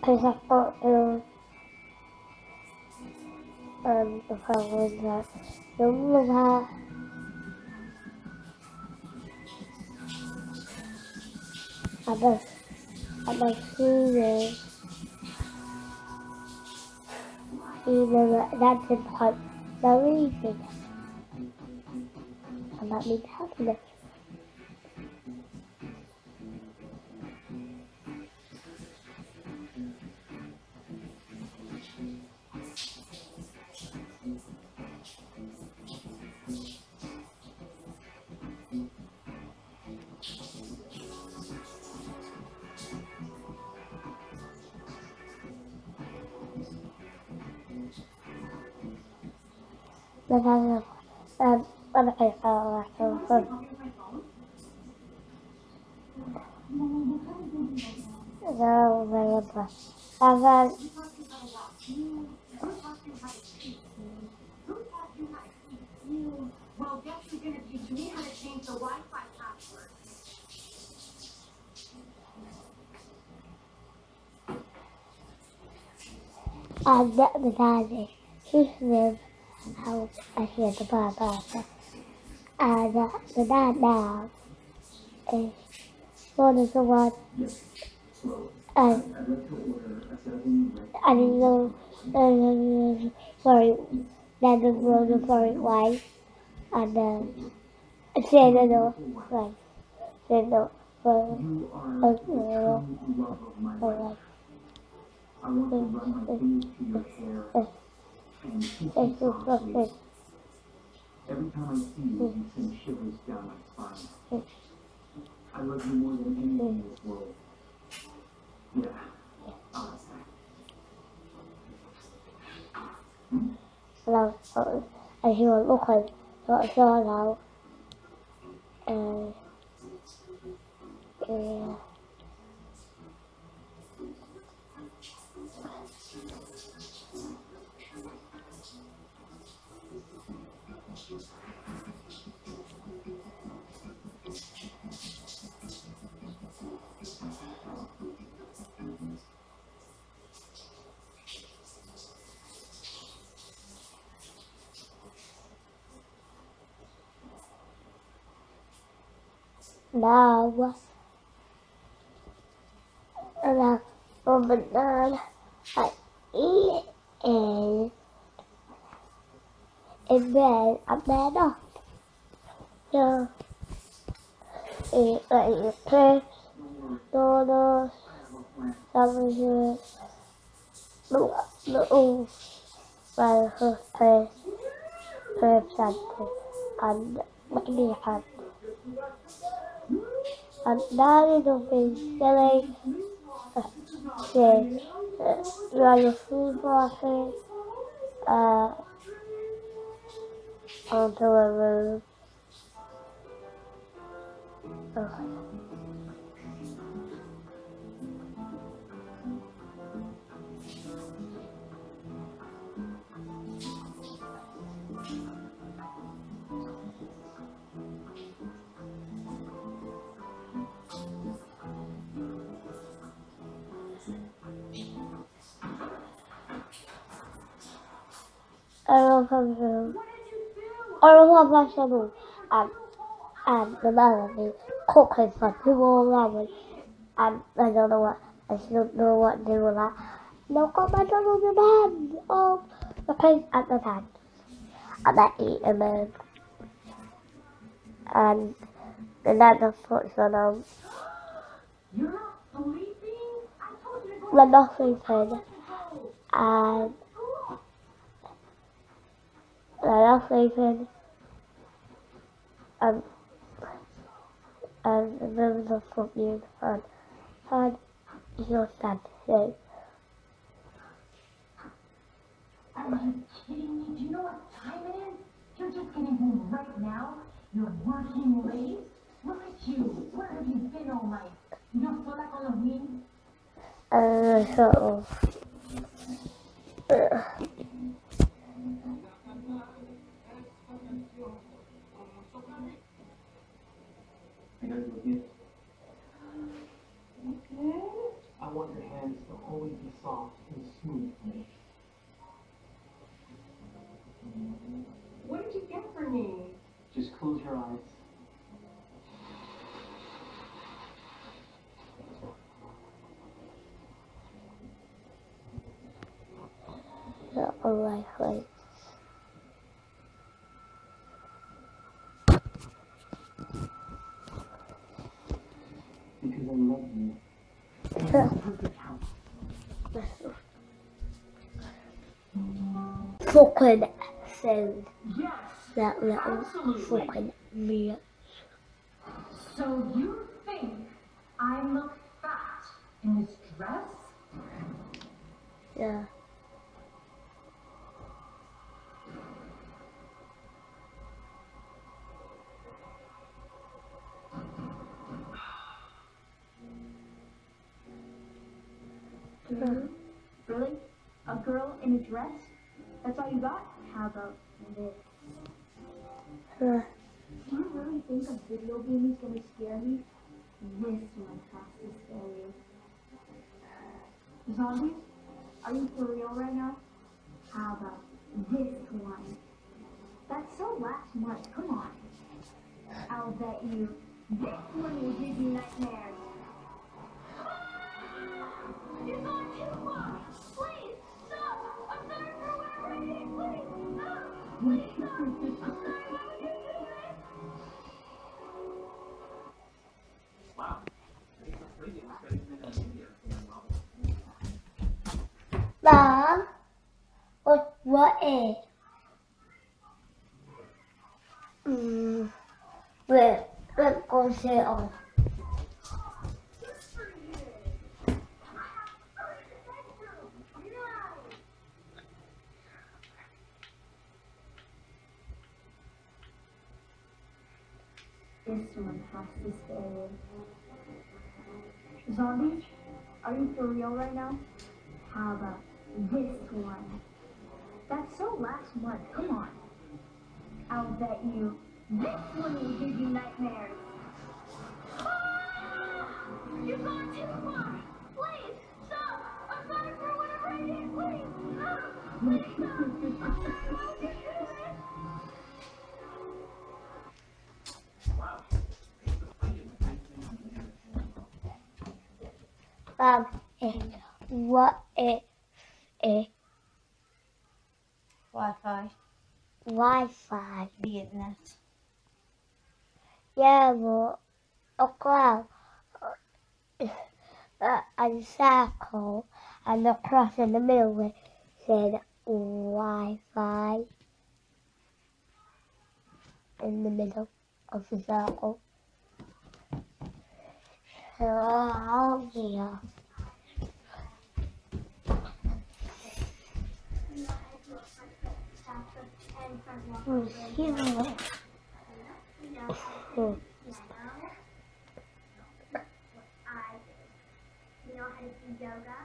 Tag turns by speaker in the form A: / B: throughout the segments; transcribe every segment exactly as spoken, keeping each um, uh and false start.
A: Exacto, pero um, the problem is that yung mga other other students either that's in part the reason about me happiness. But I know um other people are so good. No, very good. And then and the the daddy, his name how I hear the Baba. And uh, the dad now is one of the one and I don't know uh, sorry that the road is very wide and uh it's the end of the like the end of the like it's just something.
B: Every time I see you, you send shivers down my spine. I love you more than anything in this world. Yeah, honestly.
A: เราไอ้ที่มันลูกคนก็ชอบเราเออเออ now là một banana I eat it and then I bed up so it like crepes donuts sandwiches little little well her crepes crepes and and and and that is a big silly yeah, uh, food process uh, onto a room. Oh. I don't come through. I don't have vegetable and and the melody cooking for people around me and I don't know what I still don't know what to do with that. No comment on the man of the place at the time. And I eat and then and and then the foot's on um when not sleeping and when not sleeping and and then the foot you and and you're sad too.
B: Are you kidding me? Do you know what time it is? You're just getting home right now? You're working late? Look at you. Where have you been all night? ¿No sola con los niños?
A: Uh, so, uh,
B: I gotta go get it. Okay. I'll
C: want your hands to always be soft and smooth for me.
B: What did you get for me?
C: Just close your eyes.
A: The alright place.
C: Because I love you. And it's a perfect house.
A: Fucking sound.
B: Yes,
A: That little
B: absolutely.
A: fucking meat.
B: So you think I look fat in this dress?
A: Yeah.
D: Really? Really? A girl in a dress? That's all you got? How about this?
A: Uh,
D: Do you really think a video game is gonna scare me? This one has to scare you. Zombies? Are you for real right now? How about this one? That's so last month. Come on. I'll bet you this one will give you nightmares. You're going too far! Please, stop! I'm sorry for whatever I did! Please, stop! Please, stop! I'm sorry, why would you do this?
C: Wow.
A: Mom, what what is? Hmm. Wait, let's go sit on.
D: This one has to scare you. Zombies? Are you for real right now? How about this one? That's so last month. Come on. I'll bet you this one will give you nightmares. Ah! You're going too far. Please, stop. I'm sorry for whatever I did. Please, stop. Please, stop. I'm sorry, why would you do this?
A: Mom, eh, what is eh,
E: Wi-Fi,
A: Wi-Fi?
E: the internet.
A: Yeah, but a cloud, uh, a circle, and the cross in the middle said Wi-Fi in the middle of the circle. Oh, yeah. Oh, yeah. Oh.
D: You know how to do yoga?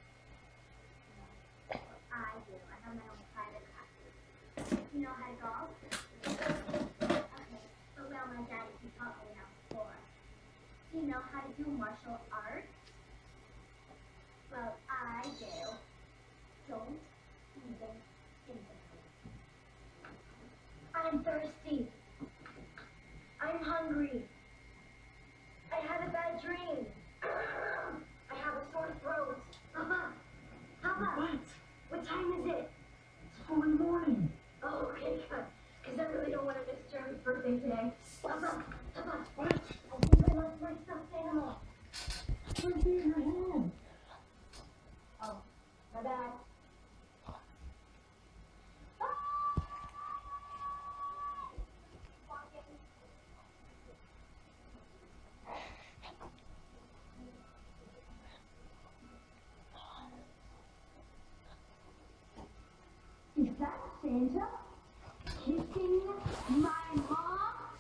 D: I do. I have my own private classes. You know how to golf? Okay. But well, my daddy, he taught me how before. Do you know how to do martial arts? Well, I do. Don't even think of it. I'm thirsty. I'm hungry. I had a bad dream. I have a sore throat. Papa, Papa.
C: What?
D: What time is it?
C: It's four in the morning.
D: Oh, okay, good. Because I really don't want to miss Jeremy's birthday today. Papa, Papa.
C: What?
D: I think I lost my stuffed animal.
C: Right there in your hand.
D: Oh, my bad. Is that Santa kissing my mom?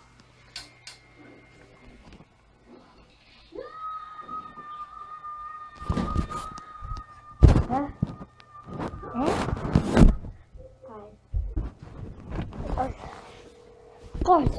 A: Huh? Eh? God.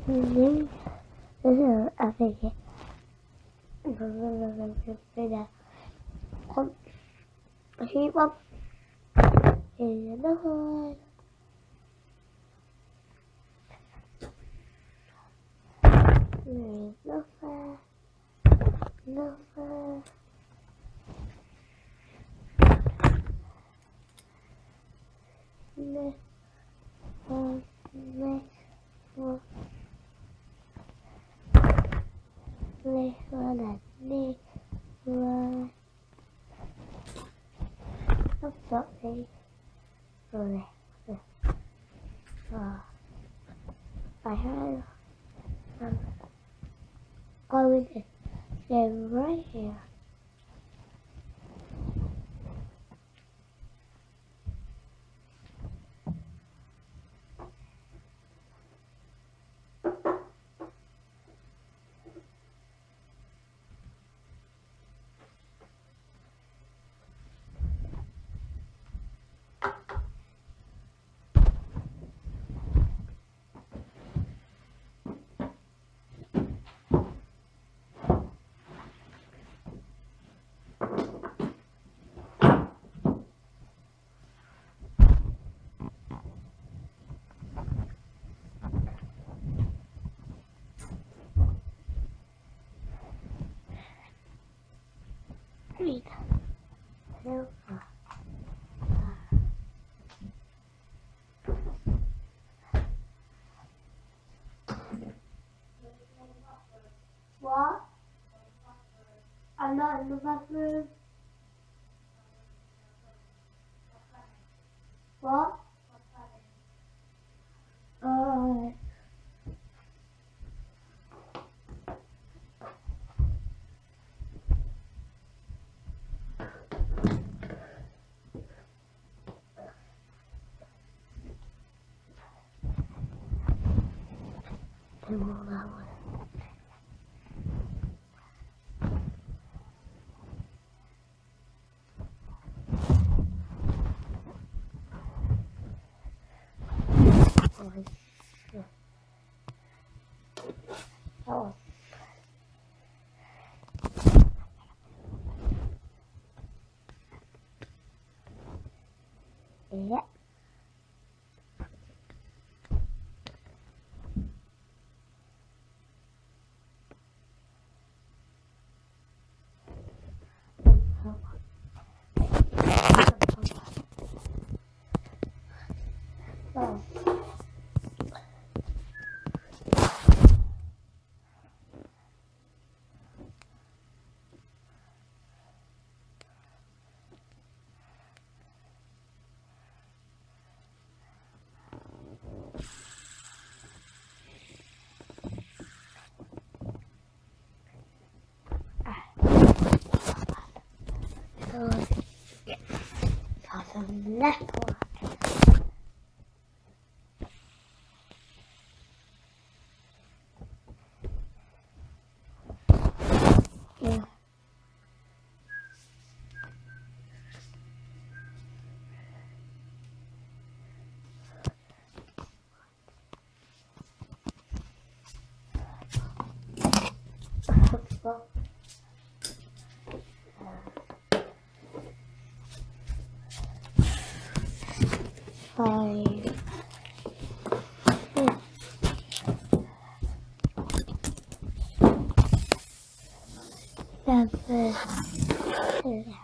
A: This is I think it. Keep up in the hood. There is no fire, no fire. This one, this one, this one, and this one. That's something. Oh, there. Oh. I have some. I will just stay right here. Read. Help. What? I'm not in the bathroom. What? Uh, do all that one. Oh. Yeah. Oh. So, yeah. Awesome. Left one. Yeah. Well, five, six, seven, eight.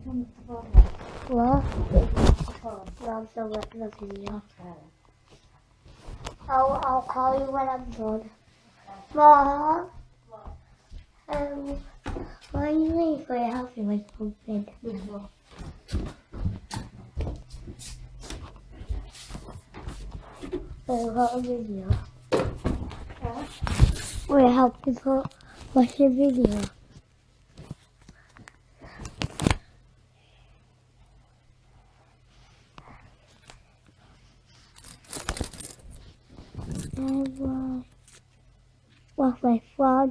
E: turn the phone
A: What?
E: off.
A: No, I'm still watching the video.
E: Okay.
A: I'll, I'll call you when I'm done. Mom? Um, why are you waiting for your help with something? So, what a video. We're helping for watch a video. And uh, what's my friend?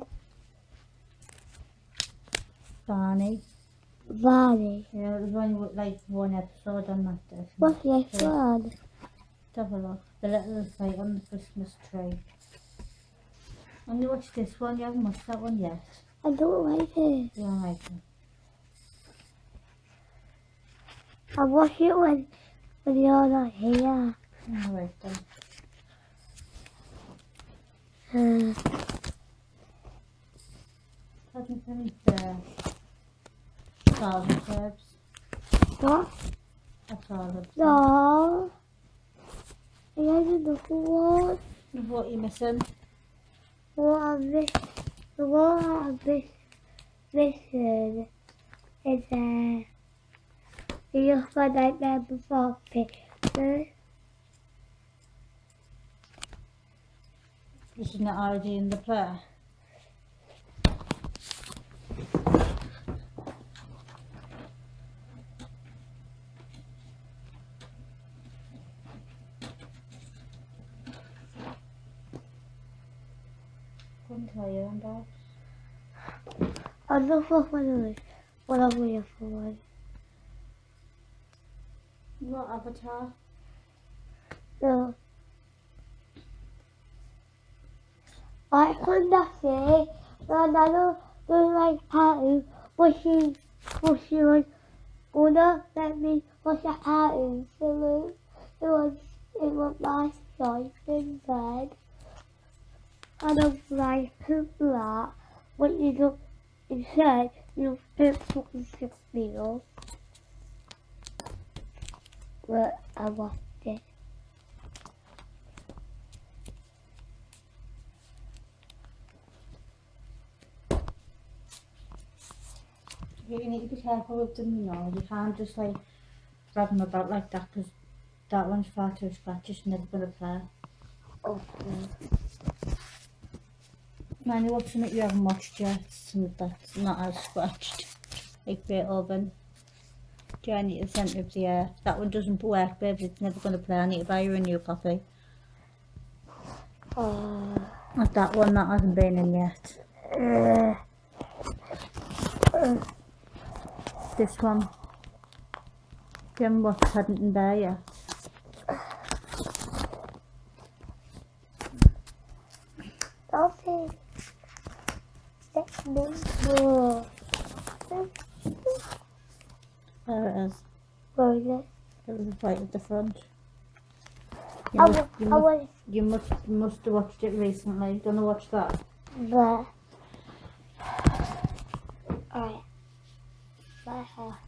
E: Barney.
A: Varney.
E: Yeah, it was only like one episode on that day.
A: What's my
E: Yeah.
A: friend?
E: Have a look. The little fight on the Christmas tree. Only watch this one, you haven't watched that one yet.
A: I don't like it.
E: You don't like it?
A: I watch it when, when you're not here.
E: Alright then.
A: Uh,
E: Hasn't finished the thousand herbs.
A: what?
E: That's all of them.
A: No. I have another one.
E: What are you missing?
A: What I'm miss, the one I'm miss, missing is uh, the just one nightmare before pictures.
E: Isn't it already in the play? Couldn't tell you on that.
A: I'm not for one of those. What I'm waiting for one.
E: What Avatar?
A: No. I couldn't say that I don't, don't like cartoons, but she, but she was gonna let me watch a cartoon, so it was, it was my choice in bed. I don't like that, but you don't, instead, you don't fucking six meals. But I watched it.
E: You need to be careful with them, you know. You can't just like grab them about like that because that one's far too scratchy. It's never going to play.
A: Okay.
E: Man, you're watching it you haven't watched yet, and that's not as scratched. Like Beethoven. Do I need to centre of the air? That one doesn't work, babe. It's never going to play. I need to buy you a new copy.
A: Uh,
E: Not that one, that hasn't been in yet.
A: uh, uh,
E: This one. You haven't watched Paddington Bear yet.
A: okay. Let's move more.
E: There it is.
A: Where is it?
E: It was right at the front. You
A: I
E: must,
A: wa-
E: you
A: I
E: must,
A: was
E: you must, you must have watched it recently. Gonna watch that?
A: there. Alright. Bye.